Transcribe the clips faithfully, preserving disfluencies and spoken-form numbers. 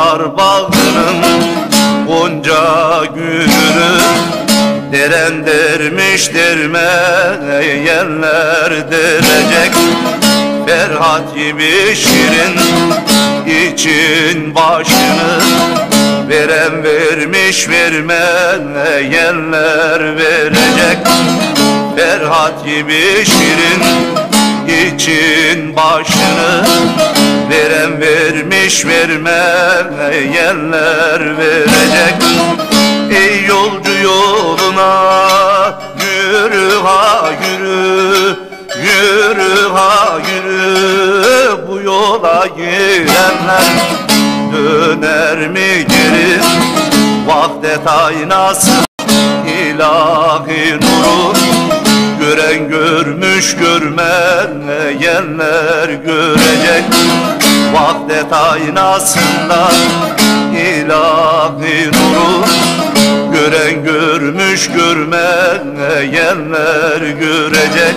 Bahar bağının gonca gülünü deren dermiş dermeyenler derecek. Ferhat gibi şirin için başını veren vermiş vermeyenler verecek. Ferhat gibi şirin için başını veren vermiş vermeyenler verecek. Ey yolcu yoluna yürü ha yürü, yürü ha yürü. Bu yola girenler döner mi geri? Vahdet aynası ilahi nuru gören görmüş görmeyenler görecek. Vahdet aynasında ilahi nuru gören görmüş görmeyenler görecek.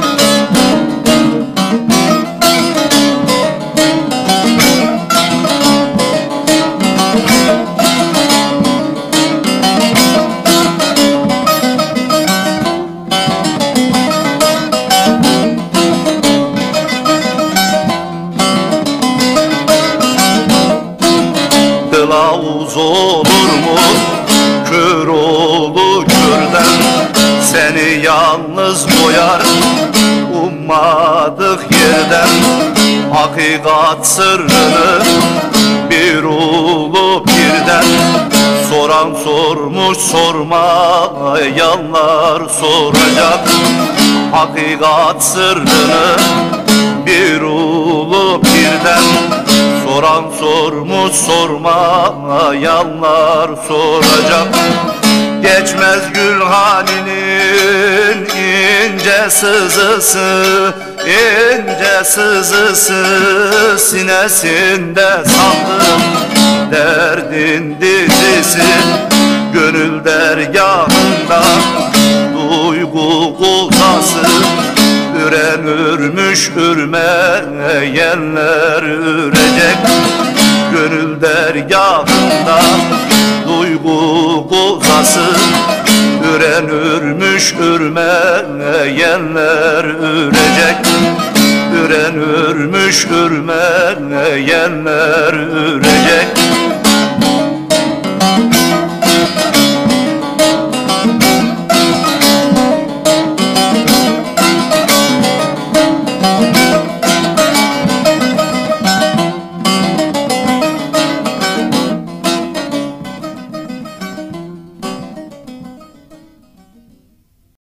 Kılavuz olur mu kör oğlu körden? Seni yalnız koyar ummadık yerden. Hakikat sırrını bir ulu birden soran sormuş sormayanlar soracak. Hakikat sırrını bir ulu birden soran sormuş sormayanlar soracak. Geçmez Gülhani'nin ince sızısı, ince sızısı sinesinde sandım derdin dizisi. Gönül dergahında duygu kuzası üren ürmüş ürmeyenler ürecek. Gönül dergahında duygu kuzası üren ürmüş ürmeyenler ürecek. Üren ürmüş ürmeyenler ürecek.